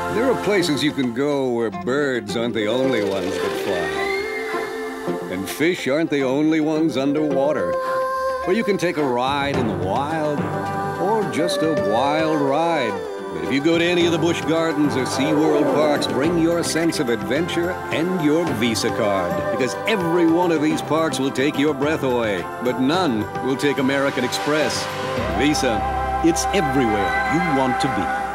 There are places you can go where birds aren't the only ones that fly. And fish aren't the only ones underwater. Where you can take a ride in the wild, or just a wild ride. But if you go to any of the Busch Gardens or SeaWorld parks, bring your sense of adventure and your Visa card. Because every one of these parks will take your breath away, but none will take American Express. Visa, it's everywhere you want to be.